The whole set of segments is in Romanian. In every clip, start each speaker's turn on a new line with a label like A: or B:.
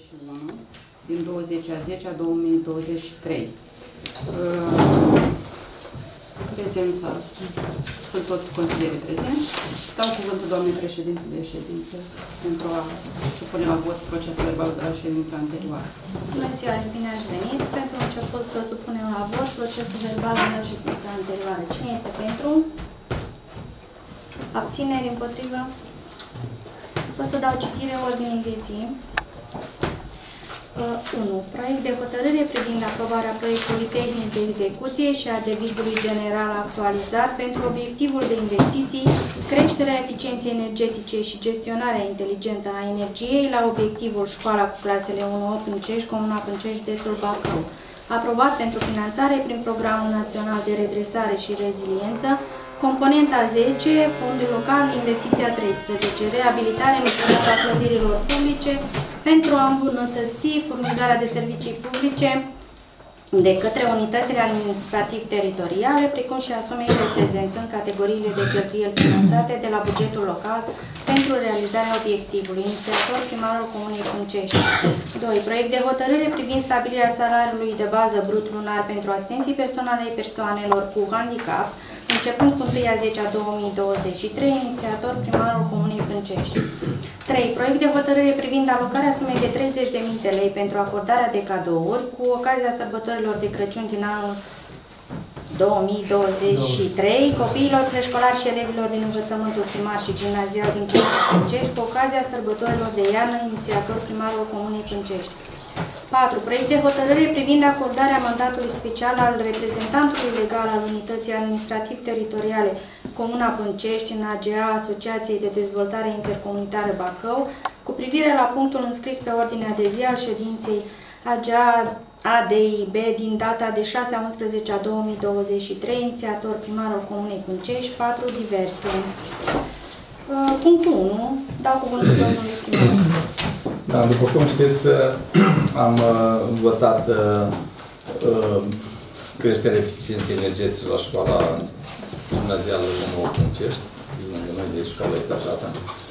A: 21 din 20/10/2023. Prezența. Sunt toți consilierii prezenți. Dau cuvântul doamnei președinte de ședință pentru a supune la vot procesul verbal de la ședința anterioară.
B: Bună ziua și bine ați venit. Pentru început să supunem la vot procesul verbal de la ședința anterioară. Cine este pentru? Abțineri împotrivă? O să dau citire ordinii de zi. 1. Proiect de hotărâre privind aprobarea proiectului tehnic de execuție și a devizului general actualizat pentru obiectivul de investiții, creșterea eficienței energetice și gestionarea inteligentă a energiei la obiectivul școala cu clasele 1-8 Pâncești, Comuna Pâncești, județul Bacău. Aprobat pentru finanțare prin Programul Național de Redresare și Reziliență, componenta 10, Fondul Local, Investiția 13, reabilitare imediată a clădirilor publice pentru a îmbunătăți furnizarea de servicii publice de către unitățile administrativ-teritoriale, precum și a sumei reprezentând categoriile de cheltuieli finanțate de la bugetul local pentru realizarea obiectivului. Inițiator primarul Comunei Pâncești. 2. Proiect de hotărâre privind stabilirea salariului de bază brut lunar pentru asistenții personale ai persoanelor cu handicap, începând cu 1/10/2023, inițiator primarul Comunei Pâncești. 3. Proiect de hotărâre privind alocarea sumei de 30.000 de lei pentru acordarea de cadouri cu ocazia sărbătorilor de Crăciun din anul 2023 copiilor preșcolari și elevilor din învățământul primar și gimnazial din Comunea Pâncești cu ocazia sărbătorilor de iarnă, inițiator primarul Comunei Pâncești. 4. Proiect de hotărâre privind acordarea mandatului special al reprezentantului legal al Unității Administrativ-Teritoriale Comuna Pâncești în AGA Asociației de Dezvoltare Intercomunitară Bacău cu privire la punctul înscris pe ordinea de zi al ședinței AGA ADIB din data de 6/11/2023, inițiator primarul Comunei Pâncești. 4. Diverse. Punctul 1. Dau cuvântul domnului primar.
C: Da, după cum știți, am votat creșterea eficienței energetice la școala gimnazială de Nou Pâncești, lângă noi de școală etajată.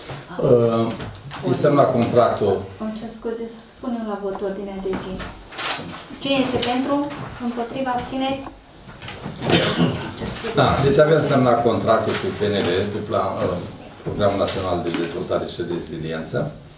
C: Este la contractul.
B: Îmi cer scuze să spunem la vot ordinea de zi. Cine este pentru? Împotriva abțineri?
C: Da, deci avem semnat contractul cu PNR, cu Programul Național de Dezvoltare și Reziliență.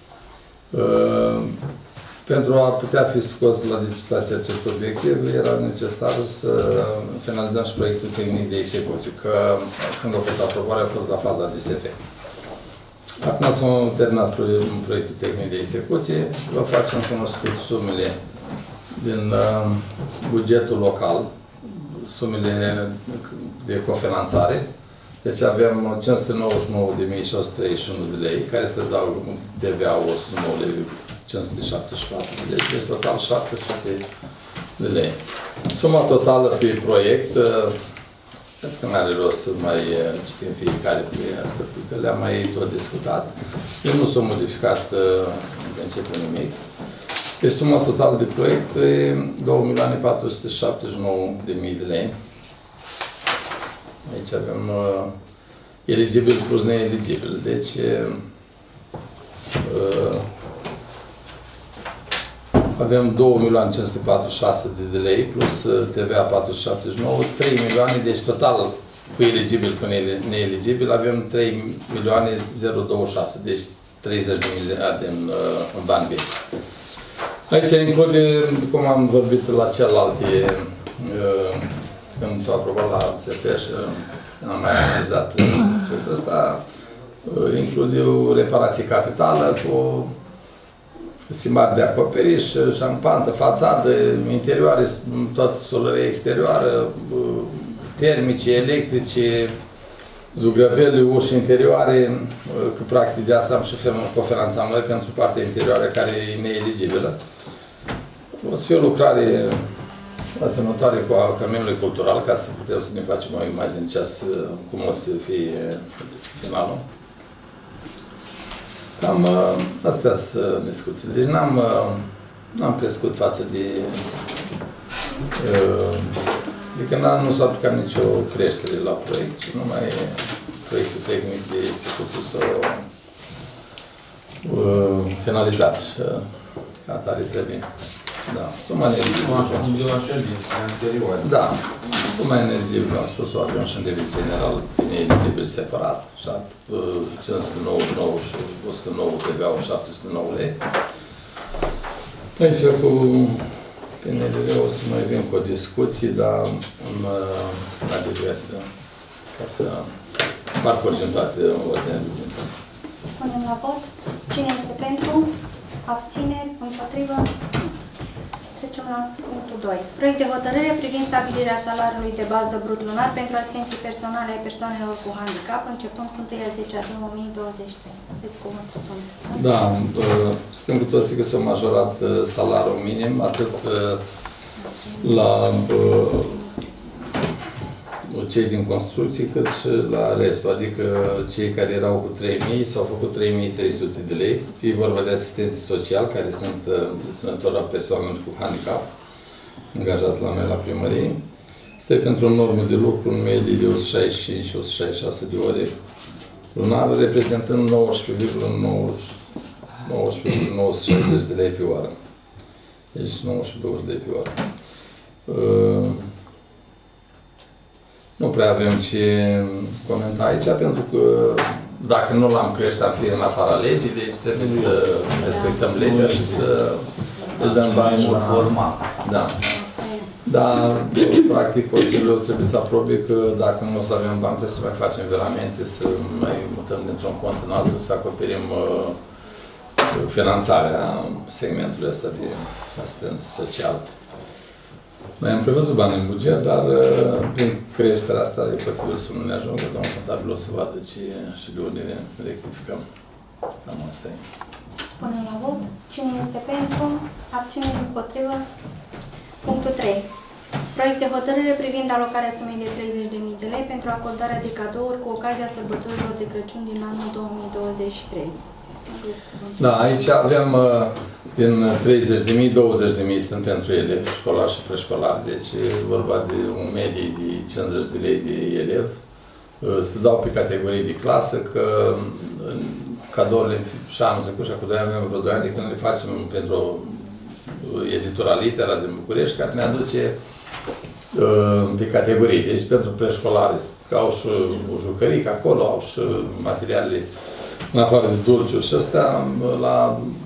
C: Pentru a putea fi scos la licitație acest obiectiv, era necesar să finalizăm și proiectul tehnic de execuție, că când a fost aprobarea a fost la faza de SF. Acum s-a terminat proiectul tehnic de execuție, vă facem cunoscut sumele din bugetul local, sumele de cofinanțare. Deci avem 599.631 de lei, care se dau TVA-ul 109.574 de lei, deci total 700 de lei. Suma totală pe proiect, cred că nu are rost să mai citim fiecare pe asta, pentru că le-am mai tot discutat. Eu nu s-a modificat în principiu nimic. Pe suma totală de proiect e 2.479.000 de lei. Aici avem eligibil plus neeligibil. Deci avem 2.546.000 de lei plus TVA 479, 3 milioane, deci total cu eligibil, cu neeligibil, avem 3.026.026, deci 30 de miliarde în bani vechi. Aici include, cum am vorbit la celelalte, când s-a aprobat la SF și am mai analizat aspectul ăsta, include o reparație capitală cu schimbare de acoperiș, șampantă, fațadă, interioare, toată solăria exterioară, termice, electrice, zugrăvele, uși interioare, că practic de asta am și cofinanțam noi pentru partea interioară care e neeligibilă. O să fie o lucrare asemănătoare cu a Căminului Cultural, ca să putem să ne facem o imagine cum o să fie finalul. Cam astea sunt discuțiile. Deci n-am crescut față de... Adică nu s-a aplicat nicio creștere la proiect, ci numai proiectul tehnic de execuție s-a finalizat. Ca atare trebuie. Da, suma energiei. Da, suma energiei, v-am spus-o, avem și în debit general, ineligibil separat. 599 și 109 trebuiau 709 lei. Aici cu PNRR o să mai vin cu o discuție, dar la diverse, ca să parcurgem toate ordinea de zi.
B: Spunem la vot. Cine este pentru? Abțineri? Împotrivă? Trecem la punctul 2. Proiect de hotărâre privind stabilirea salariului de bază brut lunar pentru asistenții personale ai persoanelor cu handicap, începând cu 1/10/2023. Aveți cuvântul, domnule.
C: Da, știm cu toții că s-a majorat salariul minim, atât la cei din construcții, cât și la restul. Adică cei care erau cu 3.000 s-au făcut 3.300 de lei. E vorba de asistenții sociali, care sunt întreținători a persoanelor cu handicap, angajați la noi la primărie. Este pentru o normă de lucru în medie de 165 și 166 de ore lunar, reprezentând 19,960 de lei pe oră. Deci 19,20 de lei pe oră. Nu prea avem ce comenta aici, pentru că dacă nu l-am crește, am fi în afara legii, deci trebuie să respectăm legea și să îl dăm bani la... Da. Dar, practic, Consiliul trebuie să aprobe că dacă nu o să avem bani, trebuie să mai facem viramente, să mai mutăm dintr-un cont în altul, să acoperim finanțarea segmentului ăsta de asistență socială. Noi am prevăzut bani în buget, dar prin creșterea asta e posibil să nu ne ajungă. Domnul contabil o să vadă ce și de unde rectificăm. Cam asta e.
B: Punem la vot. Cine este pentru? Abțineri? Împotrivă? Punctul 3. Proiect de hotărâre privind alocarea sumei de 30.000 de lei pentru acordarea de cadouri cu ocazia sărbătorilor de Crăciun din anul 2023.
C: Da, aici avem din 30.000, 20.000 sunt pentru elevi, școlari și preșcolari. Deci e vorba de un medie de 50 de lei de elev. Se dau pe categorii de clasă, că cadourile și anul trecut și acum 2 ani, vreo 2 ani, de când le facem pentru editura Litera din București, care ne aduce pe categorii. Deci pentru preșcolari, că au și o jucărică acolo, au și materiale în afară de dulciuri și astea, la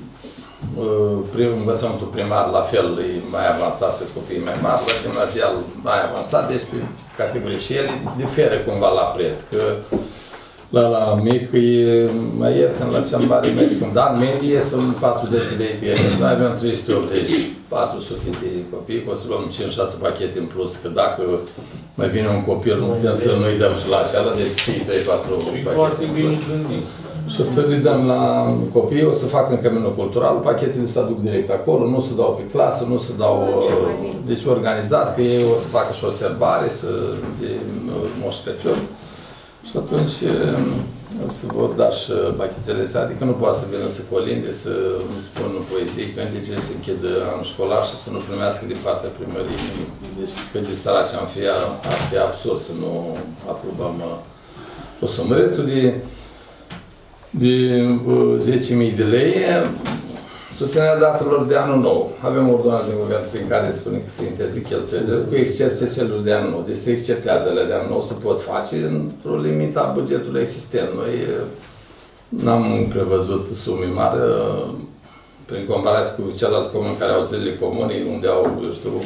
C: învățământul primar, la fel, e mai avansat, că copiii mai mari, la gimnazial mai avansat, deci pe categorii și ele diferă cumva la preț, că la mic e mai ieftin, la cea mare mai scump, dar în medie sunt 40 de lei pe ele. Noi avem 380, 400 de copii, o să luăm 5-6 pachete în plus, că dacă mai vine un copil, nu putem să nu-i dăm și la aceala, deci 3-4 pachete în plus. Și să le dăm la copii, o să facă în căminul cultural, pachetele se aduc direct acolo, nu se dau pe clasă, nu se dau... Deci organizat, că ei o să facă și o serbare de Moș Crăciun. Și atunci se vor da și pachetele astea, adică nu poate să vină să colinde, să spună poezii, cântice, să închidă anul școlar și să nu primească din partea primăriei. Deci cât de săraci ar fi absurd să nu aprobăm o sumă. Restul de 10.000 de lei, susținerea datelor de anul nou. Avem ordonanță din guvern prin care spune că se interzic cheltuielile, cu excepția celor de anul nou. Deci se exceptează ele de anul nou, se pot face într-o limită a bugetului existent. Noi n-am prevăzut sume mari prin comparație cu celălalt comun care au zilele comune, unde au, eu știu,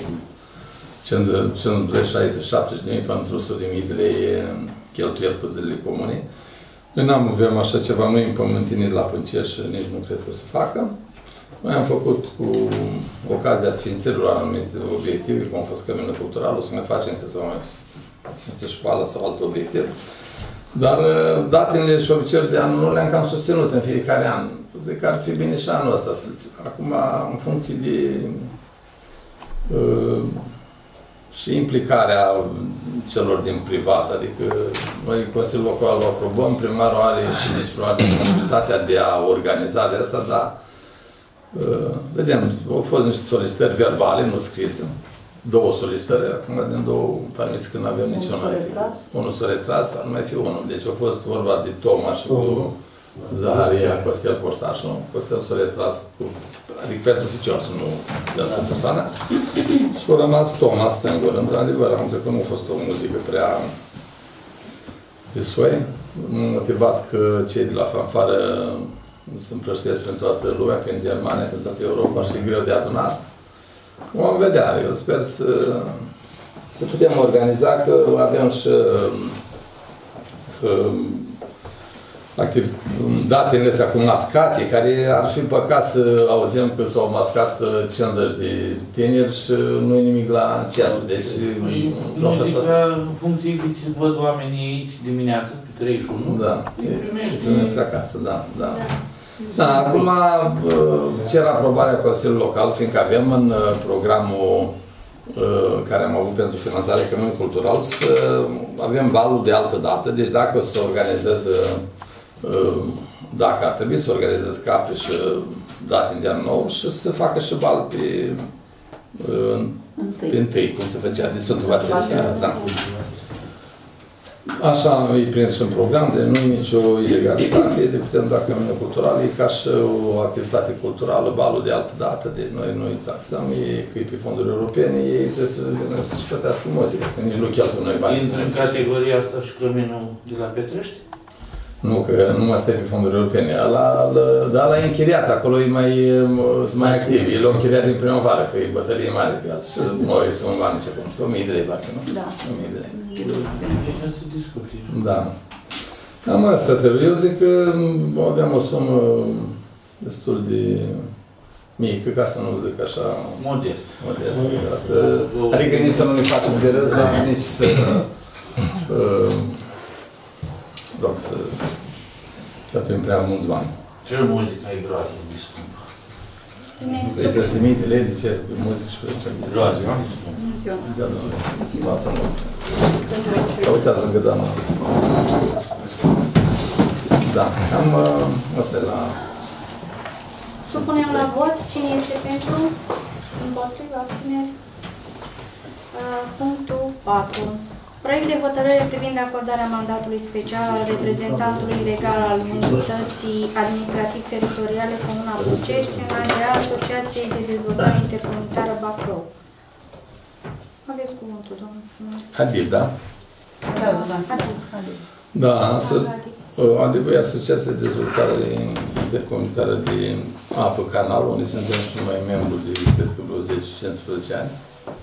C: 50, 60, 70 de mii pentru 100.000 de lei cheltuieli cu zilele comune. Noi n-am avem așa ceva, noi împământinit la Pâncer și nici nu cred că o să facă. Noi am făcut cu ocazia sfințirilor anumite obiective, cum a fost căminul cultural, o să mai facem că să mai sfință școală sau alt obiectiv. Dar datele și obiceiurile de anul nou le-am cam susținut în fiecare an. Zic că ar fi bine și anul ăsta să-l țin. Acum, în funcție de și implicarea celor din privat, adică noi Consiliul Local o aprobăm, primarul are și disponibilitatea de a organiza de asta, dar vedem, au fost niște solicitări verbale, nu scrise, 2 solicitări, acum din 2 permis că nu avem niciuna. Unul s-a retras, ar mai fi unul. Deci a fost vorba de Toma și cu Zaharia Costel Poștașul. Costel s-a retras cu, adică pentru oficial să nu dea sub persoană. Și a rămas Thomas singur. Într-adevăr, am înțeles că nu a fost o muzică prea de soi. Motivat că cei de la fanfară se împrăștesc pentru toată lumea, prin Germania, pentru toată Europa și e greu de adunat. Vom vedea. Eu sper să putem organiza, că avem și datele astea cu mascații, care ar fi păcat să auzim că s-au mascat 50 de tineri și nu e nimic la centru. Deci,
D: muzica, în funcție de ce văd oamenii aici dimineața, pe 31,
C: da, îi primesc acasă, da. Da, acum cer aprobarea Consiliului Local, fiindcă avem în programul care am avut pentru finanțare economic cultural să avem balul de altă dată. Deci dacă o să organizeze, dacă ar trebui să organizeze Capri și date în de an nou și să facă și bal pe întâi, cum se făcea de Sfântul Vasile seara, da. Așa e prins și în program, de nu e nicio ilegalitate, de putem, dacă e cultural, e ca și o activitate culturală, balul de altă dată, deci noi nu-i taxăm, că e pe fonduri europene, ei trebuie să-și plătească muzică, că nici nu cheltuim noi bani.
D: Intră în categoria asta și Căminul de la Petrești?
C: Nu, că nu mai stai pe fonduri europene, dar ăla e închiriat, acolo e mai activ, el a închiriat din primăvară, că e bătălie mare pe el și noi sunt bani ce cum știu, 1000 de lei, parcă nu?
A: Da.
C: 1000 de lei.
D: Da.
C: Da. Cam asta trebuie. Eu zic că avem o sumă destul de mică, ca să nu zic așa...
D: Modest.
C: Adică nici să nu ne facem de râs, dar nici să... rog să cheltuim prea mulți bani.
D: Ce muzică e groază de scumpă?
C: 30 de mii de lei de cer pe muzică și pe ăsta.
D: Groază.
C: Luați-o mult. Uitați lângă doamna. Da, cam asta e la...
B: Supunem la vot. Cine este pentru? Împotriva, abțineri. Punctul 4. Proiect de hotărâre privind acordarea mandatului special al reprezentantului legal al Unității Administrativ-Teritoriale Comuna Bucești în AGA Asociației de Dezvoltare Intercomunitară Bacău. Aveți cuvântul, domnul.
C: Adib, da? Da, Adib e Asociația de Dezvoltare Intercomunitară de Apă Canal, unde suntem și noi membru de, cred că vreo 10-15 ani.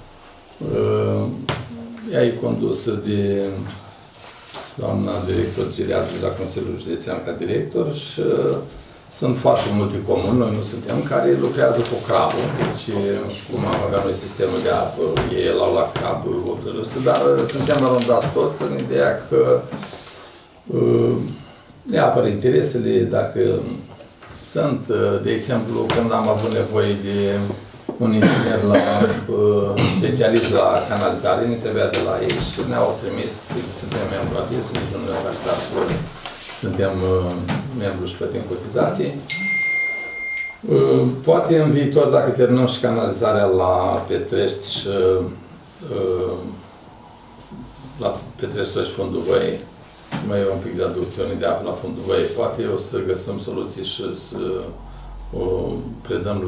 C: Ea e condusă de doamna director geriatru de la Consiliul Județean ca director și sunt foarte multe comuni, noi nu suntem, care lucrează cu crabul. Deci, cum am avea noi sistemul de apă, ei l-au la crab, dar suntem arundați toți în ideea că ne apără interesele, dacă sunt, de exemplu, când am avut nevoie de un inginer specialist la canalizare, ne trebuia de la ei și ne-au trimis, suntem membru adis, nici nu ne-au taxat, suntem membru și plătim cotizații. Poate în viitor, dacă terminăm și canalizarea la Petrești și la Petrești și Fundul Văii, mai e un pic de aducțiune de apă la Fundul Văii, poate o să găsim soluții și să o predăm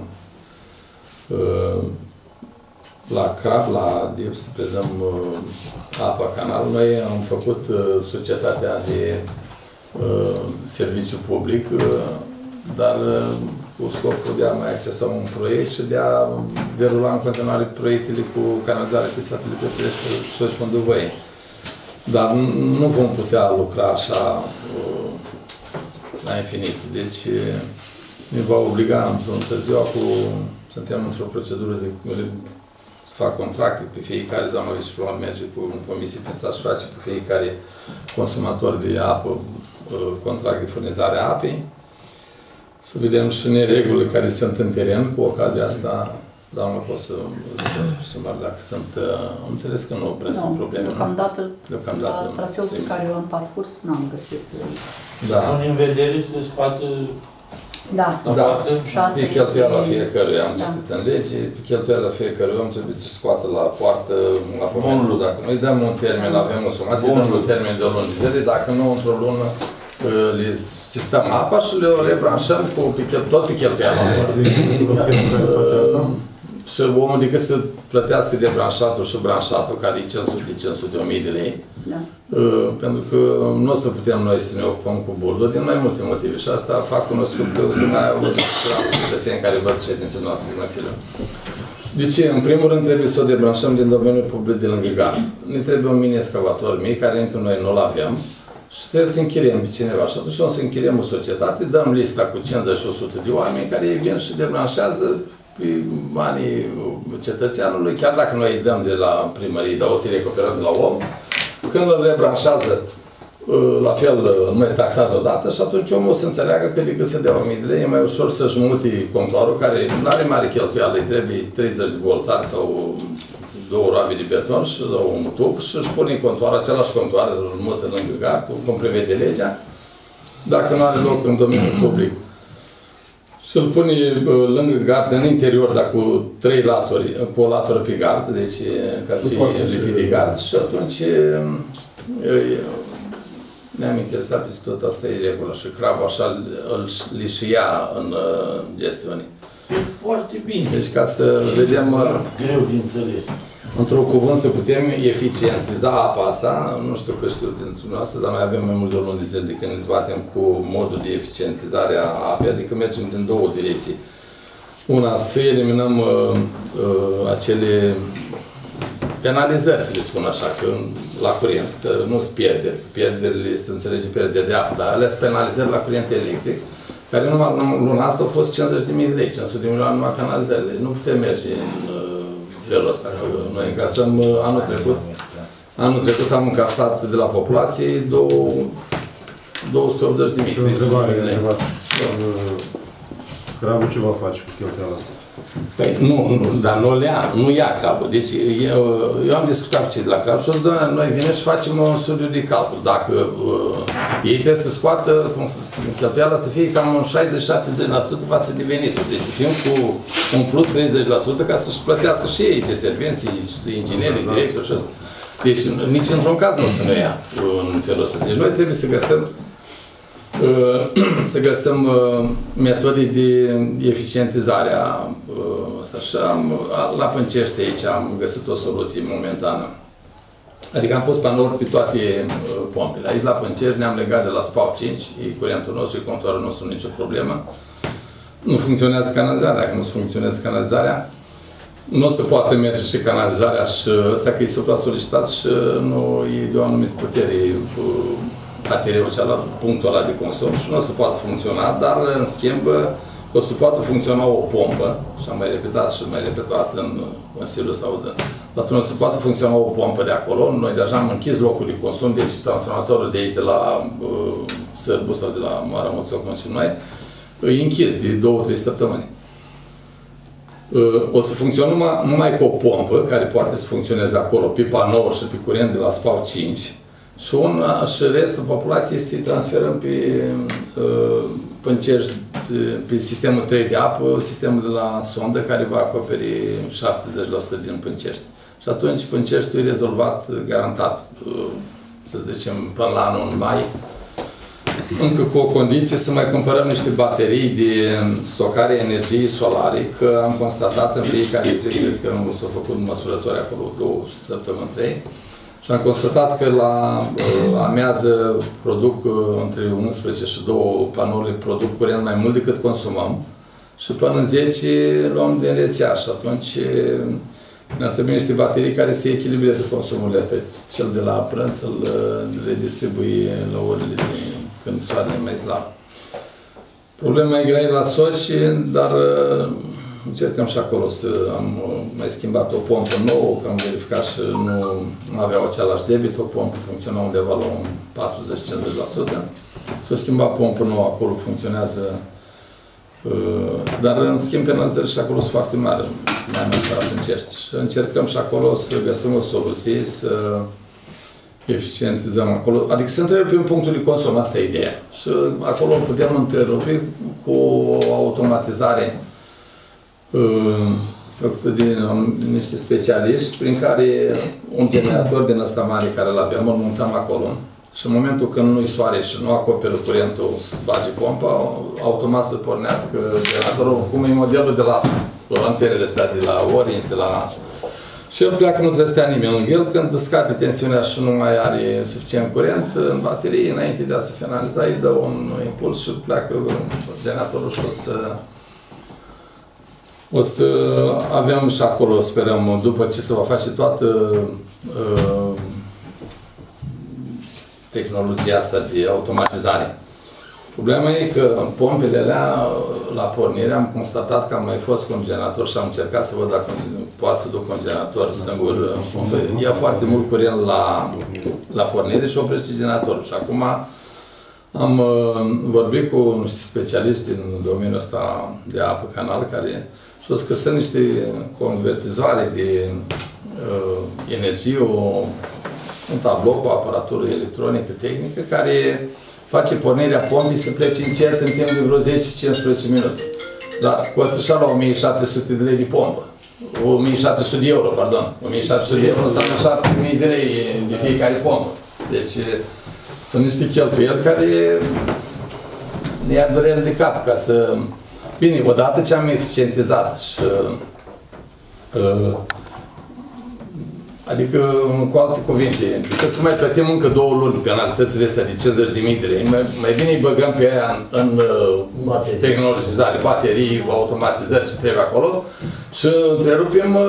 C: la crab, la DIP, să predăm apa canalului. Noi am făcut societatea de serviciu public, dar cu scopul de a mai accesa un proiect și de a derula în continuare proiectele cu canalizare pe statele Petrești și Fundul Văii. Dar nu vom putea lucra așa la infinit. Deci ne va obliga într-o ziua suntem într-o procedură de să fac contracte pe fiecare, doamna viceprimar merge cu comisie prin stat și face pe fiecare consumator de apă contract de furnizare a apei. Să vedem și neregulile care sunt în teren. Cu ocazia asta, doamna, pot să sumar dacă sunt... Am înțeles că nu prea sunt probleme.
A: Deocamdată, la traseul pe care l-am parcurs, n-am găsit.
C: Da.
D: În vedere să scoată...
A: Da.
C: Pe cheltuiala fiecăruia am citit în lege, pe cheltuiala fiecăruia am trebuit să scoată la poartă apămentul. Dacă noi dăm un termen, avem o sumație, dăm un termen de o lună de zile, dacă nu, într-o lună le sistăm apa și le rebranșăm tot pe cheltuiala lor. Și omul decât să plătească de branșatul și branșatul, care e 500, 1000 de lei,
A: Da.
C: Pentru că nu o să putem noi să ne ocupăm cu burdul din mai multe motive. Și asta fac cunoscut că o să mai au cetățeni care văd ședințele noastre de Consiliu. Deci, în primul rând, trebuie să o debranșăm din domeniul public de lângă gard. Ne trebuie un mini-excavator mic, care încă noi nu-l avem, și trebuie să închiriem pe cineva. Și atunci o să închiriem o societate, dăm lista cu 50 și 100 de oameni care vin și debranșează pe banii cetățeanului, chiar dacă noi îi dăm de la primărie, dar o să-i recuperăm de la om, când îl rebranșează, la fel, nu e taxat odată și atunci omul o să înțeleagă că decât să dea 1000 de lei, e mai ușor să-și muti contoarul, care nu are mare cheltuială, îi trebuie 30 de bolțari sau 2 ravi de beton sau un tub și își pune contoarul, același contoar, îl mută lângă gard, cum prevede legea, dacă nu are loc în domeniul public. Și îl pune lângă gard, în interior, dar cu 3 laturi, cu o latură pe gard, deci ca să fie lipit de gard, și atunci ne-am interesat peste tot, asta e regulă. Și crabul așa îl și ia în gestiune.
D: E foarte bine.
C: Deci ca să vedem,
D: greu de înțeles.
C: într-un cuvânt, să putem eficientiza apa asta, nu știu că știu dintre noastră, dar noi avem mai mult de o lună de zile de când ne zbatem cu modul de eficientizare a apei, adică mergem din 2 direcții. Una, să eliminăm acele penalizări, să le spun așa, că la curent, că nu sunt pierderi. Pierderile, se înțelege pierderi de apă, dar alea sunt penalizări la curent electric, care numai luna asta au fost 50.000 de lei, 500 de milioane numai penalizările. Nu putem merge în felul ăsta, că noi încasăm anul trecut. Anul trecut am încasat de la populație 280.000, 300 de lei.
E: Crabul ce va face cu cheltuiala asta?
C: Păi nu, dar nu ia crabul. Deci eu am discutat cu cei de la crab și o să doamne, noi vine și facem un studiu de calcul. Dacă ei trebuie să scoată, cum să spun, cheltuiala să fie cam un 60-70% față de venitul. Deci să fim cu un plus 30% ca să-și plătească și ei deservenții, inginerii, directori și asta. Deci nici într-un caz nu o să ne ia în felul ăsta. Deci noi trebuie să găsim metode de eficientizare a asta. Și la Pâncești aici am găsit o soluție momentană. Adică am pus panouri pe toate pompele. Aici la Pâncești ne-am legat de la SPAU 5, e curentul nostru, e contorul nostru, nicio problemă. Nu funcționează canalizarea. Dacă nu funcționează canalizarea, nu o să poată merge și canalizarea și ăsta că e supra-solicitat și nu e de o anumită putere ATR-ul cealaltă, punctul ăla de consum și nu o să poată funcționa, dar în schimb o să poată funcționa o pompă, și am mai repetat și mai repetat în Consiliul sau dar nu o să poată funcționa o pompă de acolo. Noi deja am închis locul de consum, deci transformatorul de aici, de la Sârbu sau de la Maramuțoc, cum și noi, e închis de 2-3 săptămâni. O să funcționă numai cu o pompă, care poate să funcționeze de acolo, pe panouri și pe curent de la SPAU 5, și restul populației se transferăm pe Pâncești, pe sistemul 3 de apă, sistemul de la sondă, care va acoperi 70% din Pâncești. Și atunci Pânceștiul e rezolvat, garantat, să zicem, până la anul mai, încă cu o condiție să mai cumpărăm niște baterii de stocare a energiei solare, că am constatat în fiecare zi, cred că nu s-au făcut măsurători acolo 2 săptămâni, 3, și am constatat că la amiază produc între 11 și 2 panourile produc curent mai mult decât consumăm și până în 10 luăm din rețea și atunci ne-ar trebui niște baterii care să echilibreze consumurile astea. Cel de la prânz să le distribui la orele când soarele e mai slab. Problema e grea la Soci, dar încercăm și acolo să am mai schimbat o pompă nouă, că am verificat și nu aveau același debit, o pompă funcționa undeva la un 40-50%. S-a schimbat pompă nouă, acolo funcționează, dar în schimb penalizările și acolo sunt foarte mari, mai mult la Pâncești. Și încercăm și acolo să găsim o soluție, să eficientizăm acolo, adică să întrerupim punctul de consum, asta e ideea. Și acolo putem întrerupi cu o automatizare făcută de niște specialiști, prin care un generator din ăsta mare care îl avem, îl montăm acolo și în momentul când nu-i soare și nu acoperă curentul să bage pompa, automat să pornească generatorul, cum e modelul de la asta, antenele astea de la Orange, de la... Și el pleacă, nu trebuie să stea nimeni lângă el, când scade tensiunea și nu mai are suficient curent în baterie, înainte de a se finaliza, îi dă un impuls și pleacă generatorul și o să avem și acolo, sperăm, după ce se va face toată tehnologia asta de automatizare. Problema e că în pompele alea, la pornire, am constatat că am mai fost cu un generator și am încercat să văd dacă poate să duc un generator singur. Ia foarte mult curent la pornire și oprește generatorul. Și acum am vorbit cu niște specialiști din domeniul ăsta de apă canal, care și-au spus că sunt niște convertizoare de energie, un tablou cu aparatură electronică, tehnică, care face pornirea pompii să plece încet în timp de vreo 10-15 minute. Dar costă și la 1700 de lei de pompă. 1700 de euro, pardon. 1700 de euro înseamnă 7000 de lei de fiecare pompă. Deci sunt niște cheltuieli care ne ia durere de cap ca să... Bine, odată ce am eficientizat și adică, cu alte cuvinte, decât să mai plătim încă 2 luni penalitățile astea de 50.000 de lei, mai bine îi băgăm pe aia în tehnologizare, baterii, automatizări ce trebuie acolo și întrerupem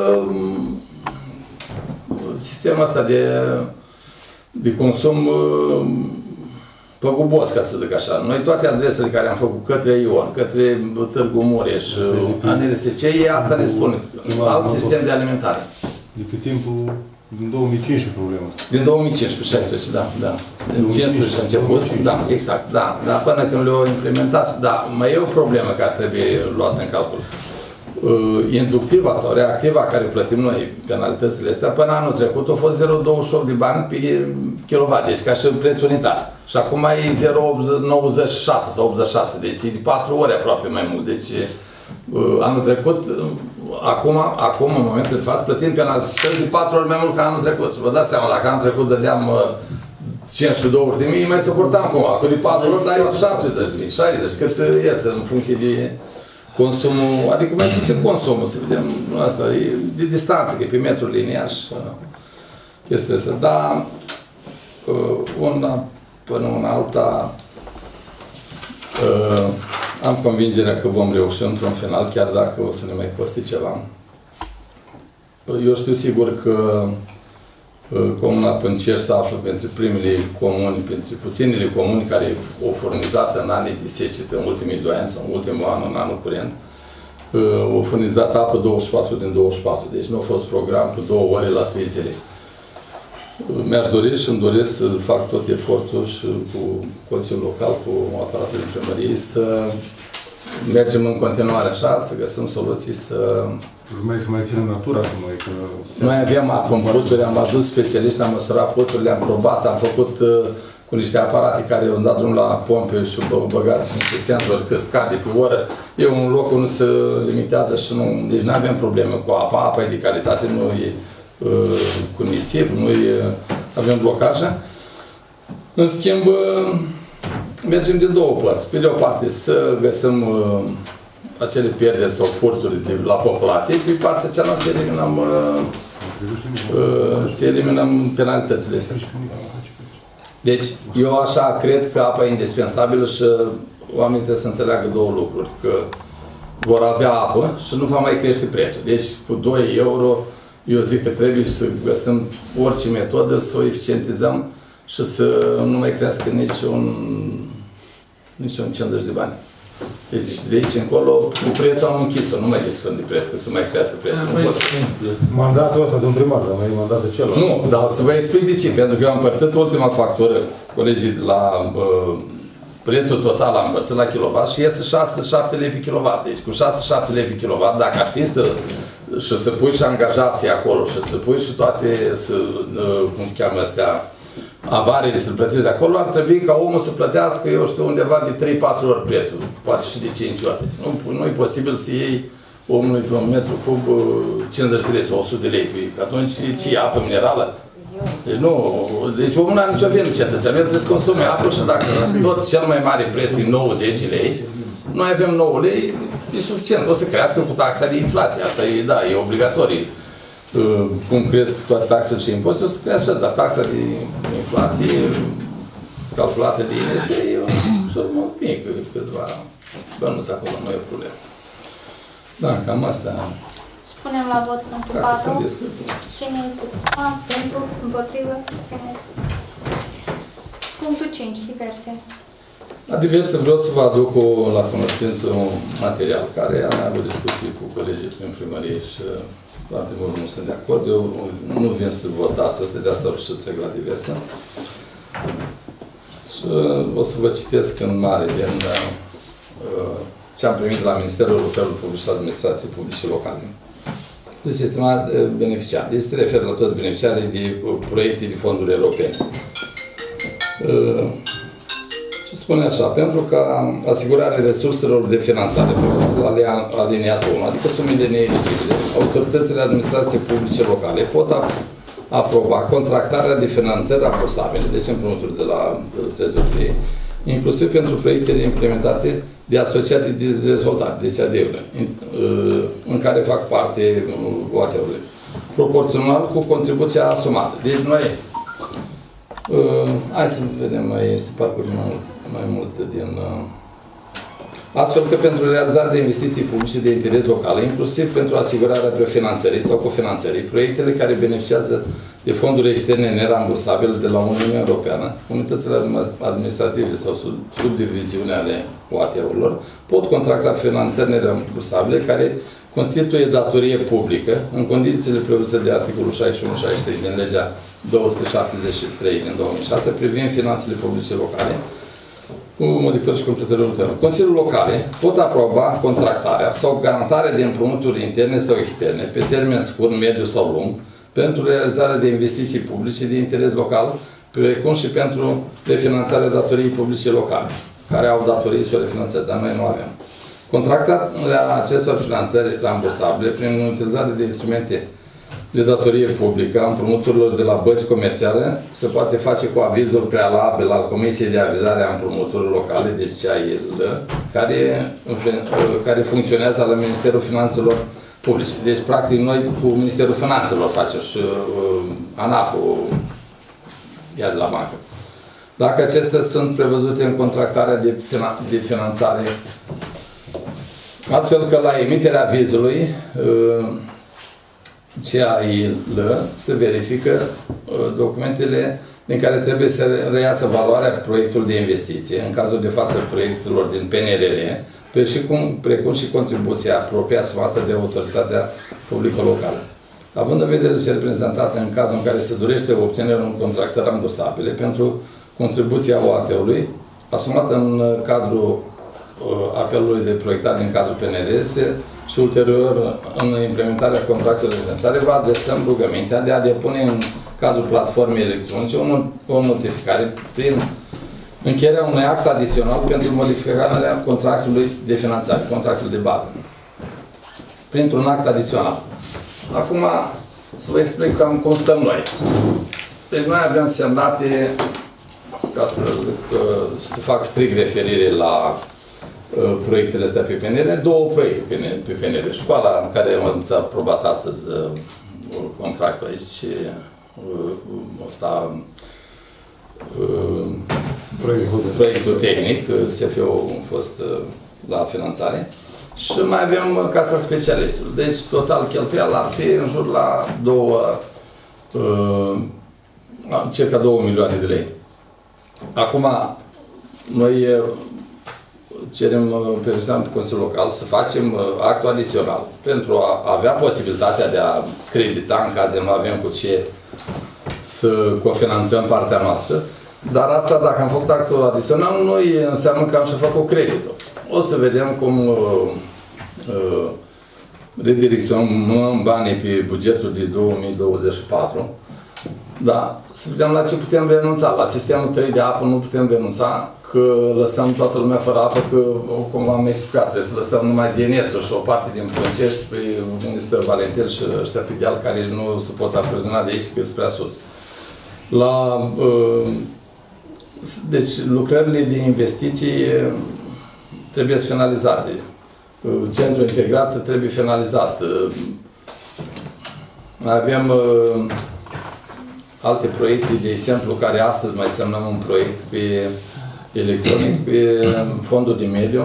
C: sistemul ăsta de consum păgubos, ca să zic așa. Noi toate adresele care am făcut către Ion, către Târgu Mureș, ANRSC, ei asta ne spun, alt sistem de alimentare.
E: De pe timpul din 2015 problema asta.
C: Din 2015, 16, da. Din 2015 a început, da, exact, da. Dar până când le-au implementat, da, mai e o problemă care trebuie luată în calcul. Inductiva sau reactiva care plătim noi, penalitățile astea, până anul trecut a fost 0,28 de bani pe kilowatt, deci ca și preț unitar. Și acum e 0,96 sau 86, deci e de 4 ori aproape mai mult. Deci anul trecut, acum, în momentul de față, plătim penalități de 4 ori mai mult ca anul trecut. Și vă dați seama, dacă anul trecut dădeam 15-20.000, mai suportam cum. Acum de 4 ori dai 70.000, 60, cât iese în funcție de consumul, adică mai puțin consumul, să vedem asta, e de distanță, că e pe metru liniar și chestia asta. Dar una până una alta am convingerea că vom reuși într-un final, chiar dacă o să ne mai coste ceva. Eu știu sigur că Comuna Pâncești se află printre primele comuni, printre puținele comuni care au furnizat în anii de secetă, în ultimii 2 ani sau în ultimul an, în anul curent, au furnizat apă 24 din 24. Deci nu a fost program cu 2 ore la 3 zile. Mi-aș dori și îmi doresc să fac tot efortul și cu Consiliul Local, cu aparatul de primărie, să mergem în continuare așa, să găsim soluții, să...
E: Urmează să mai ținem natura acum.
C: Noi avem acum puturi, am adus specialiști, am măsurat puturile, le-am probat, am făcut cu niște aparate care au dat drum la pompe și au băgat niște senzori că scade pe oră. E un loc unde se limitează și nu... Deci nu avem probleme cu apa, apa e de calitate, nu e cu nisip, nu e... avem blocaje. În schimb, mergem de 2 părți. Pe de o parte să găsim acele pierderi sau furturi la populație, pe partea cealaltă să eliminăm penalitățile astea. Deci, eu așa cred că apa e indispensabilă și oamenii trebuie să înțeleagă 2 lucruri. Că vor avea apă și nu va mai crește prețul. Deci, cu 2 euro, eu zic că trebuie să găsim orice metodă să o eficientizăm și să nu mai crească nici un 50 de bani. Deci, de aici încolo, cu prețul am închis-o, nu mai discutăm de preț, că să mai crească prețul.
E: Mandatul ăsta, domn primar, dar mai e mandatul celălalt.
C: Nu, dar să vă explic de ce. Pentru că eu am împărțit ultima factură, colegii, la prețul total am împărțit la kilowatt și iese 6-7 lei pe kilowatt. Deci cu 6-7 lei pe kilowatt, dacă ar fi să pui și angajații acolo și să pui și toate, cum se cheamă astea, avariile să-l plătești de acolo, ar trebui ca omul să plătească, eu știu, undeva de 3-4 ori prețul, poate și de 5 ori. Nu e posibil să iei omului pe un metru cub 50 de lei sau 100 de lei. Atunci ce e apă minerală? Deci omul nu are nicio vină, cetățenul trebuie să consume apă și dacă tot cel mai mare preț e 90 lei, noi avem 9 lei, e suficient. O să crească cu taxa de inflație. Asta e, da, e obligatoriu. Cum cresc toate taxele și impozite, o să crească asta, dar taxa de inflație calculată de INS e o sumă mică, câțiva bănuți acolo, nu e o problemă. Da, cam asta.
B: Punem la vot punctul 4. Cine este pentru, împotrivă, punctul 5, diverse.
C: La diverse vreau să vă aduc la cunoștință un material care am mai avut discuții cu colegii prin primărie și foarte mult nu sunt de acord. Eu nu vin să vot astăzi, de asta o să trec la diverse. Și o să vă citesc în mare din ce am primit de la Ministerul Lucrărilor Publice și Administrației Publice Locale. Deci este mai beneficiar. Deci se referă la toți beneficiarii de proiecte de fonduri europene. Și spune așa, pentru ca asigurarea resurselor de finanțare, la aliniatul 1, adică sumele neeligibile, autoritățile administrației publice locale pot aproba contractarea de finanțări rambursabile, deci împrumuturi de la trezorerie, inclusiv pentru proiectele implementate de asociate de dezvoltare, deci AD-urile, în care fac parte OAT-urile, proporțional cu contribuția asumată. Deci noi, hai să vedem, să parcurgem mai mult din... Astfel că pentru realizarea de investiții publice de interes local, inclusiv pentru asigurarea prefinanțării sau cofinanțării, proiectele care beneficiază de fonduri externe nerambursabile de la Uniunea Europeană, unitățile administrative sau subdiviziune ale OAT-urilor, pot contracta finanțări nerambursabile care constituie datorie publică în condițiile prevăzute de articolul 61-63 din legea 273 din 2006 privind finanțele publice locale, cu modificări și completări ulterioare. Consiliul Locale pot aproba contractarea sau garantarea de împrumuturi interne sau externe, pe termen scurt, mediu sau lung, pentru realizarea de investiții publice de interes local, precum și pentru refinanțarea datoriei publice locale, care au datorii să o refinanțeze, dar noi nu avem. Contractarea acestor finanțări rambursabile prin utilizarea de instrumente de datorie publică a împrumuturilor de la bănci comerciale se poate face cu avizul prealabil al Comisiei de Avizare a Împrumuturilor Locale, deci CAIL, care funcționează la Ministerul Finanțelor Publice. Deci, practic, noi cu Ministerul Finanțelor facem și ANAF-ul ia de la bancă. Dacă acestea sunt prevăzute în contractarea de finanțare, astfel că la emiterea avizului CAIL se verifică documentele din care trebuie să reiasă valoarea proiectului de investiție, în cazul de față proiectelor din PNRR, precum și contribuția proprie asumată de autoritatea publică locală. Având în vedere ce reprezentată în cazul în care se dorește obținerea unor contracte rambursabile pentru contribuția OAT-ului, asumată în cadrul apelului de proiectare din cadrul PNRR și ulterior în implementarea contractului de finanțare, va adresăm rugămintea de a depune în cadrul platformei electronice o notificare prin încheierea unui act adițional pentru modificarea contractului de finanțare, contractul de bază. Printr-un act adițional. Acum, să vă explic cam cum stăm noi. Deci noi avem semnate, ca să fac strict referire la proiectele astea pe PNR, două proiecte pe PNR. Școala în care am aprobat astăzi contractul aici, ăsta, proiectul tehnic, SF-ul a fost la finanțare. Și mai avem Casa Specialistului. Deci, total cheltuial ar fi în jur la circa 2 milioane de lei. Acum, noi cerem pe Consiliul Local să facem actul adițional pentru a avea posibilitatea de a credita în caz de nu avem cu ce să cofinanțăm partea noastră. Dar asta, dacă am făcut actul adițional, noi înseamnă că am și făcut creditul. O să vedem cum redirecționăm banii pe bugetul de 2024. Da, să vedem la ce putem renunța. La sistemul 3 de apă nu putem renunța, că lăsăm toată lumea fără apă, că, cum am explicat, trebuie să lăsăm numai Dienețul și o parte din Plâncești, pe unde stă Valentin și ăștia pe deal, care nu se pot apriziona de aici, că sunt prea sus. Deci lucrările de investiții trebuie finalizate. Centrul integrat trebuie finalizat. Avem alte proiecte, de exemplu, care astăzi mai semnăm un proiect pe electronic, pe fondul de mediu,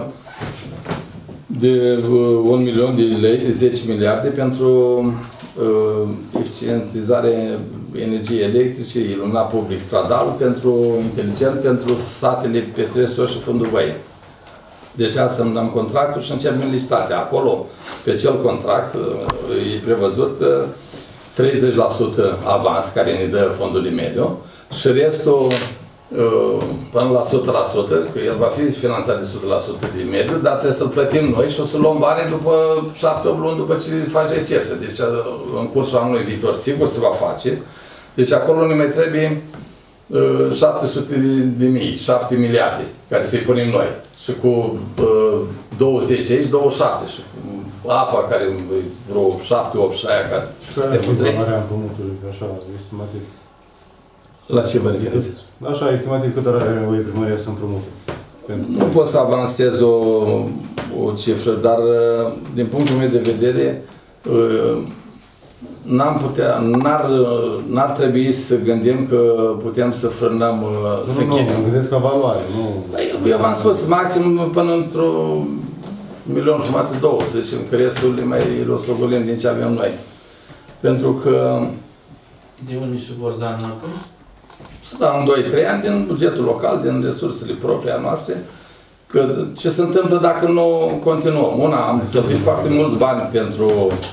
C: de 1 milion de lei, de 10 miliarde pentru eficientizare energiei electrice, iluminat public stradal, pentru inteligent, pentru satele Petresor și Fundul Văii. Deci azi semnăm contractul și începem licitația. Acolo, pe acel contract, e prevăzut 30% avans care ne dă fondul de mediu și restul până la 100%, că el va fi finanțat de 100% de mediu, dar trebuie să-l plătim noi și o să luăm banii după 7-8 luni după ce face receptă. Deci în cursul anului viitor sigur se va face. Deci acolo ne mai trebuie 700 de mii, 7 miliarde, care să-i punem noi. Și cu 20 aici, 27. Și cu apa care vreo 7-8 și aia care sistemul 3.
E: Așa, estimativ.
C: La ce vă referiți?
E: Așa, estimativ cât are nevoie primăria să împrumute.
C: Nu pot să avansez o cifră, dar din punctul meu de vedere n-ar trebui să gândim că putem să frânăm, să închidem.
E: Nu, mă gândesc ca valoare, nu...
C: Eu v-am spus, maxim până într-o 1,5 milion, 2, să zicem, că restul le mai rostogolim din ce avem noi. Pentru că...
D: De unde se vor da înapoi?
C: Să dau în 2-3 ani din bugetul local, din resursele proprii a noastre, că ce se întâmplă dacă nu continuăm? Una, am cheltuit foarte mulți bani pentru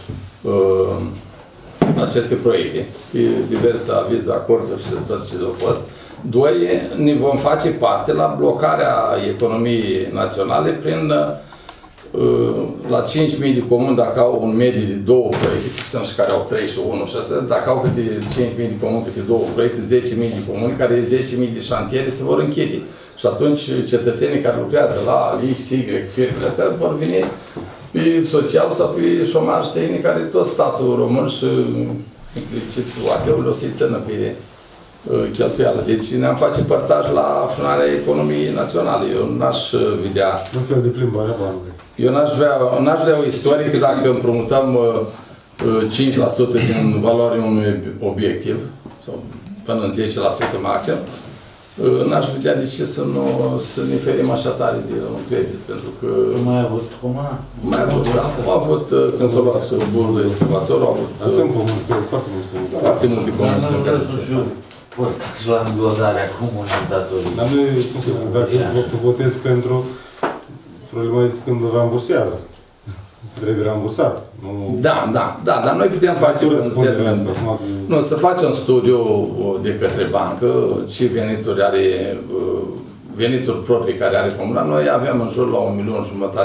C: aceste proiecte, diverse avize, acorduri și tot ce au fost. Doi, ne vom face parte la blocarea economiei naționale prin la 5.000 de comuni, dacă au un mediu de 2 proiecte, sunt și care au 3 și 1 și astea, dacă au câte 5.000 de comuni, câte 2 proiecte, 10.000 de comuni, care 10.000 de șantiere se vor închide. Și atunci cetățenii care lucrează la X, Y, firmele astea vor veni pe social sau pe șomaj tehnic, care tot statul român și implicit AT-urile o să-i țină pe cheltuială. Deci ne-am face părtaj la frânarea economiei naționale. Eu n-aș vedea...
E: Un fel de plimbare a banului.
C: Eu n-aș vrea o istorie că dacă împrumutăm 5% din valoarea unui obiectiv, sau până în 10% maxim, n-aș vedea de ce să ne ferim așa tare de un credit, pentru că...
D: Mai a avut comuna?
C: Mai a avut, da. Au avut, când s-au luat burul de excavator, au avut...
E: Dar sunt comuni, foarte mulți comuni.
C: Foarte multe comuni sunt care se...
D: Portaj la înglodarea comunitatorii.
E: Dar noi, cum să spun, dacă tu votezi pentru, problema e când rambursează. Trebuie rambursat.
C: Da, dar noi putem face un termen. Nu, să facem un studiu de către bancă, ce venituri are, venituri proprii care are comuna. Noi avem în jur la 1,5 milion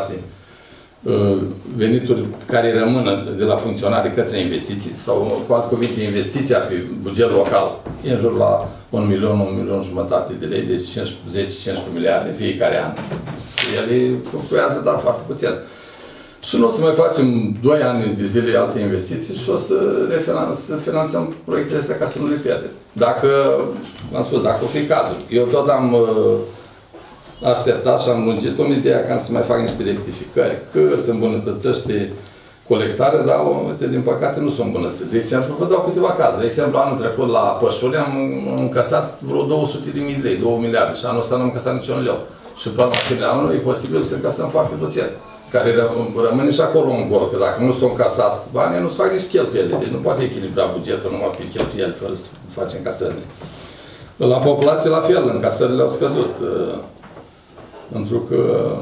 C: venituri care rămână de la funcționare către investiții, sau cu alte cuvinte, investiția pe buget local e în jur la 1 milion, 1,5 milion de lei, deci 10-15 miliarde în fiecare an. Ele fluctuează, dar foarte puțin. Și nu o să mai facem 2 ani de zile alte investiții și o să finanțăm proiectele astea ca să nu le pierdem. Dacă, v-am spus, dacă o fi cazul. Eu tot am așteptat și am lungit în ideea ca să mai fac niște rectificări, că se îmbunătățește colectarea, dar din păcate nu sunt îmbunătățite. De exemplu, vă dau câteva cazuri. De exemplu, anul trecut la Pășuri am încasat vreo 200.000 de lei, 2 miliarde, și anul ăsta nu am încasat niciun leu. Și până la finalul anului e posibil să încasăm foarte puțin, care rămâne și acolo în gol, că dacă nu s-au încasat banii, nu se fac nici cheltuielile. Deci nu poate echilibra bugetul numai pe cheltuieli fără să facem încasările. La populație la fel, încasările au scăzut. Pentru că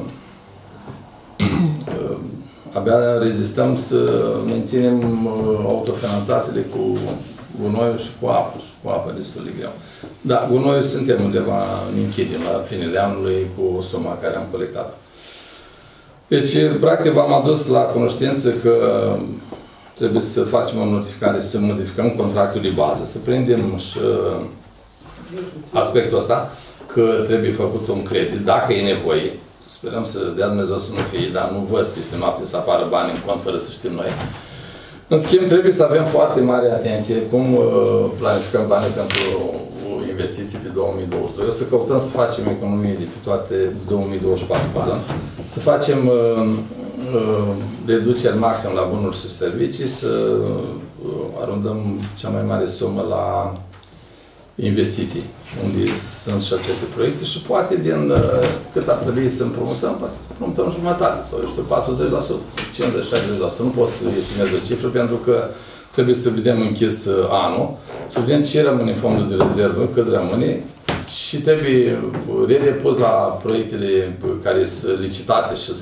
C: abia rezistăm să menținem autofinanțatele cu gunoiul și cu apă. Și cu apă destul de greu. Da, gunoiul suntem undeva în închidem la finele anului cu suma care am colectat-o. Deci, practic, v-am adus la cunoștință că trebuie să facem o notificare, să modificăm contractul de bază, să prindem și aspectul ăsta, că trebuie făcut un credit, dacă e nevoie. Sperăm să dea Dumnezeu să nu fie, dar nu văd peste noapte să apară bani în cont fără să știm noi. În schimb, trebuie să avem foarte mare atenție cum planificăm banii pentru investiții pe 2022. O să căutăm să facem economie de pe toate 2024, pardon. Să facem reduceri maxim la bunuri și servicii, să arundăm cea mai mare sumă la investiții, unde sunt și aceste proiecte și poate din cât ar trebui să împrumutăm jumătate sau, eu știu, 40%, 50-60%. Nu pot să estimez o cifră pentru că trebuie să vedem închis anul, să vedem ce rămâne în fondul de rezervă, cât rămâne și trebuie redepus la proiectele care sunt licitate și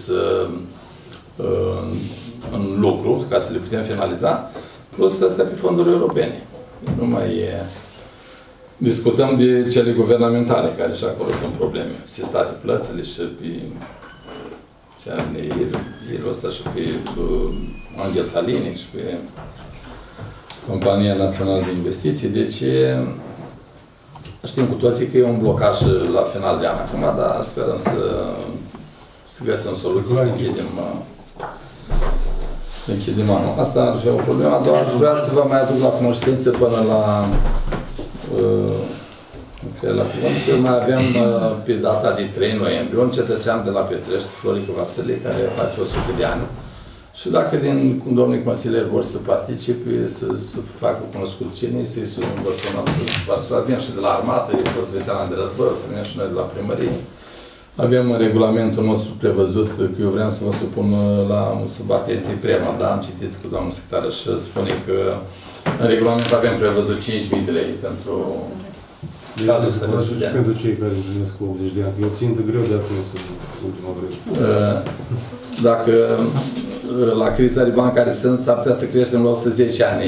C: în lucru, ca să le putem finaliza, plus astea pe fonduri europene. Nu mai discutăm de cele guvernamentale, care și acolo sunt probleme. Sistate plățile și pe ieri ăsta și pe Angel Salini și pe Compania Națională de Investiții. Deci știm cu toții că e un blocaj la final de an acum, dar sperăm să găsim soluții, să închidem anul. Asta ar fi o problemă, doar vreau să vă mai aduc la cunoștință până la cuvânt, că mai avem pe data de 3 noiembrie un cetățean de la Petrești, Florica Vasile, care face 100 de ani. Și dacă din domnii consilieri vor să participe, să facă cunoscut cine, să-i sunăm, vă sunăm, să participați, vin și de la armată, e fost veteran de război, o să venim și noi de la primărie. Avem în regulamentul nostru prevăzut, că eu vreau să vă supun sub atenție prema, da? Am citit cu doamna secretară și spune că în regulament avem prevăzut 5.000 de lei pentru cazul ăsta de studian.
E: Și pentru cei care împlinesc 80 de ani, eu țintă greu de atins în ultima vreme.
C: Dacă la criza de bani care sunt, s-ar putea să creștem la 110 ani.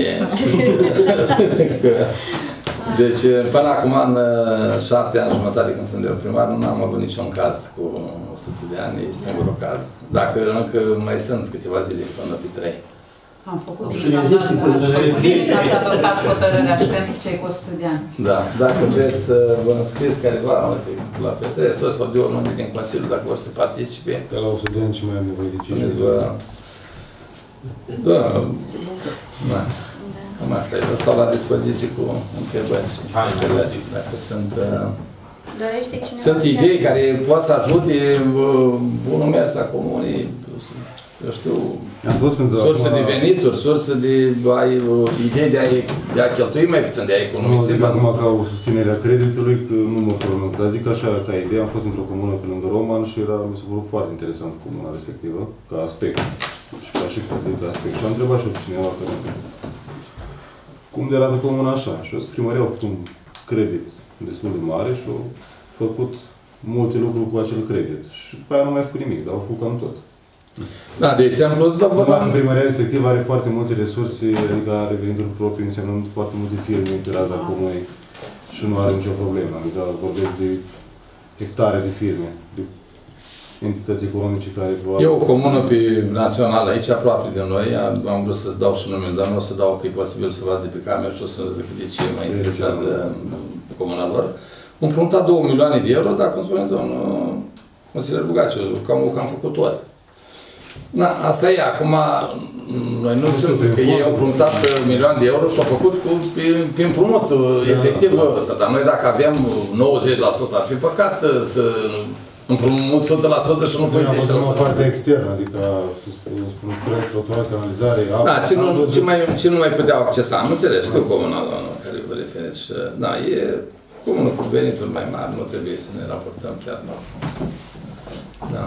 C: Deci, până acum, în 7 ani jumătate când sunt eu primar, nu am avut niciun caz cu 100 de ani, e singurul caz. Dacă încă mai sunt câteva zile până pe 3.
A: Am făcut bine, ați adoptat hotărârea și pentru cei cu 100 de ani. Da, dacă vreți să vă înscrieți careva, la Petrești, sau de oriunde din Consiliu, dacă vor să participe.
E: Pe la 100 de ani și mai am nevoie de
C: spuneți-vă. Da. Cam asta e. Vă stau la dispoziție cu întrebări și dacă sunt... Sunt idei care pot să ajute bunul mers a comunii, eu știu, surse de venituri, surse de idei de a cheltui mai puțin, de a economisi.
E: Nu zic acum ca o susținere a creditului, că nu mă pronunț, dar zic așa, ca idee, am fost într-o comună pe lângă Roman și mi s-a părut foarte interesant comuna respectivă, ca aspect, și ca și ca aspect. Și am întrebat și cineva că cum de arată comuna așa? Și o să primăria au făcut un credit destul de mare și au făcut multe lucruri cu acel credit. Și după aia nu mai a făcut nimic, dar au făcut cam tot.
C: Da, de exemplu,
E: primăria respectivă are foarte multe resurse, adică are venituri proprii, însemnând foarte multe firme pe raza comunei și nu are nicio problemă. Adică vorbesc de hectare de firme, de entități economice care probabil...
C: E o comună pe națională aici, aproape de noi. Am vrut să-ți dau și numele, dar nu o să dau că e posibil să vadă de pe cameră și o să zic de ce mă interesează comuna lor. Am împrumutat 2 milioane de euro, dar, cum spune domnul consilier Bugaciu, cam făcut tot. Da, asta e. Acum, noi nu știm că ei au împrumutat milioane de euro și au făcut pe împrumut efectiv ăsta. Dar noi dacă aveam 90%, ar fi păcat să împrumut 100% și nu pui 10%.
E: Am o parte externă, adică, să spun, străzi, trotuar, canalizare, apă...
C: Da, ce nu mai puteau accesa? Am înțeles, știu comunal la care vă referiți. Da, e comună cu venituri mai mari, nu trebuie să ne raportăm chiar nou. Da.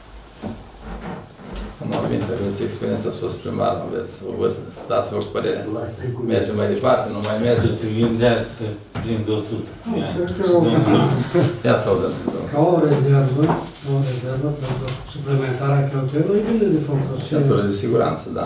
C: Am aminte, aveți experiența sos primar, aveți o vârstă, dați-vă cu părerea. Mergem mai departe, nu mai mergeți.
D: Se gândească prin 200 de ani.
C: Ia să auzăm.
F: Ca o rezervă pentru suplimentarea cheltuielor, e bine de făcut.
C: Centură de siguranță, da.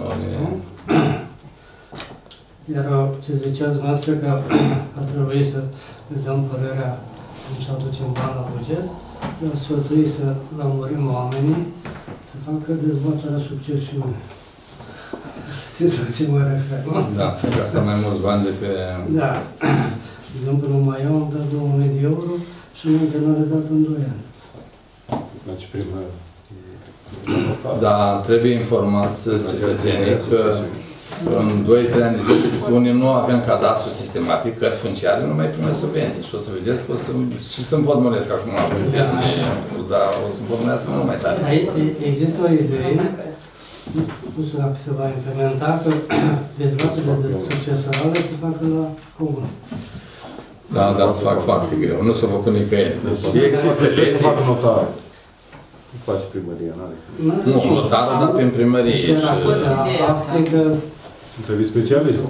F: Iar ce ziceați dumneavoastră că ar trebui să ne dăm părerea cum să aducem bani la buget, dar sfătui să lămurim oamenii să facă dezbaterea succesiunii. Știți la ce mă refer, nu?
C: Da, să gastă mai mulți bani de pe...
F: Da. De exemplu, numai eu am dat 2.000 de euro și am internalizat în 2 ani.
E: Deci, prima...
C: Da, trebuie informați cetățenii că În 2-3 ani de zile, unii nu avem cadastru sistematic, cărți funciare, nu mai primesc subvenții. Și o să vedeți că o să, și să împotmolesc acum în ferme, dar o să împotmolesc mult mai tare.
F: Dar există o idee, nu știu dacă se va implementa, că dezbaterile succesorale se facă la comună.
C: Da, dar se fac foarte greu. Nu s-a făcut nicăieri. Deci există legi.
E: Nu faci primăria, n-are.
C: Nu, notarul, dar prin primărie.
E: Trebuie specialist.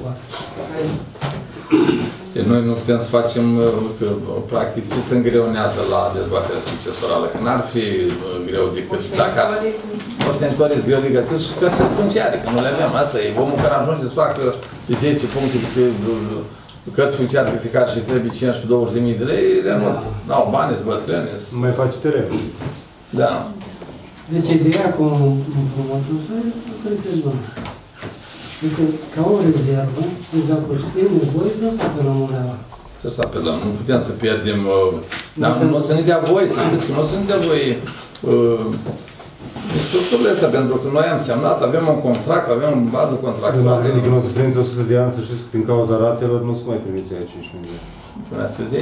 C: Noi nu putem să facem, practic, ce se îngreunează la dezbaterea succesorală. Că n-ar fi greu decât dacă... Moștenitorii sunt greu de găsit și cărți funciare, că nu le avem. Asta e. Omul care ajunge să facă 10 puncte cărți funciare pe fiecare și trebuie 15-20.000 de lei, renunță. N-au bani, sunt bătrâni.
E: Nu mai faci teren.
C: Da.
F: Deci ideea cu împrumutul cred că e bună. Adică, ca o rezervă, dacă e nevoie, nu să apelăm undeva.
C: Trebuie să apelăm. Nu putem să pierdem... Dar nu o să ne dea voie, să știți că nu o să ne dea voie structurile astea, pentru că noi am semnat, avem un contract, avem o bază contractuală.
E: Adică nu o să prindeți 100 de ani, să știți că din cauza ratelor nu o să mai primiți aia 5.000 de lei.
C: Primească 10.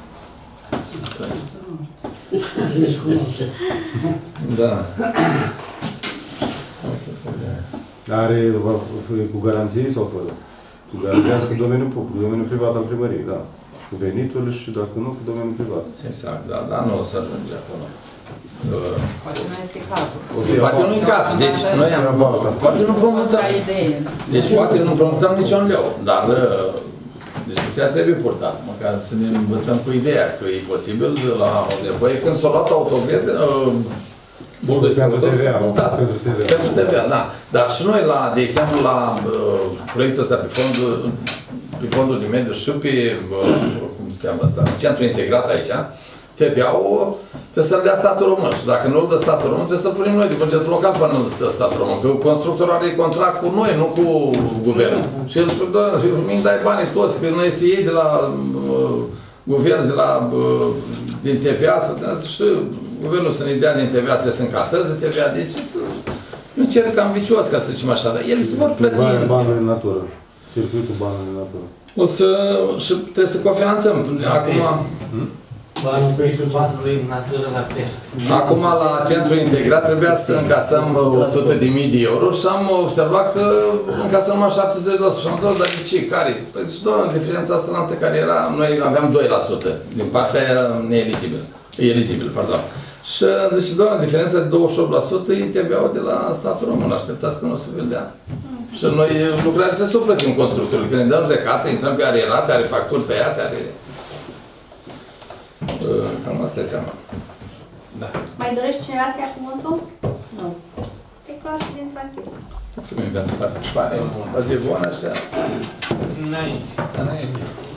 C: Da.
E: Are cu garanții sau fără? Cu garantează cu domeniul public, cu domeniul privat al primăriei, da. Cu venitul și dacă nu, cu domeniul privat.
C: Exact, da, dar nu o să ajunge acolo.
B: Poate nu este cazul.
C: Poate nu e cazul, deci noi am... Poate nu promutăm. Deci poate nu promutăm niciun leu, dar discuția trebuie purtată, măcar să ne învățăm cu ideea că e posibil la o nevoie. Când s-a luat autogred, pentru TVA, da. Dar și noi, de exemplu, la proiectul ăsta pe fondul de mediu și pe, cum se cheamă ăsta, centru integrat aici, TVA-ul trebuie să-l dea statul român. Și dacă nu îl dă statul român, trebuie să-l punem noi de bugetul local până nu îl dă statul român. Că constructorul are contract cu noi, nu cu guvernul. Și el spune, doamne, mi-mi dai banii toți, că noi să iei de la guvern, din TVA, și guvernul să ne dea din TVA, trebuie să încaseze TVA. Deci un cerc cam vicios, ca să zicem așa, dar ele se vor plăti.
E: Banul în natură. Circuitul banului în natură.
C: Și trebuie să cofinanțăm. Acum...
D: Banului în natură la pește.
C: Acum, la centru integrat, trebuia să încasăm 100.000 de euro și am observat că încasăm numai 70%. Și am zis, dar de ce? Care? Păi zici, doamne, diferența asta la care era, noi aveam 2% din partea eligibilă, pardon. Și zice, doamne, diferența de 28% e TVA-ul de la statul român. Așteptați că nu o să vi-l dea. Și noi lucrarea trebuie să o plătim constructorul. Când ne dăm judecată, intrăm pe arierate, are facturi tăiate, are... Cam asta e treaba.
B: Da. Mai dorești cineva să ia cuvântul? Nu. Declar ședința închisă.
C: Mulțumim pentru participare. O zi bună așa.
D: Înainte.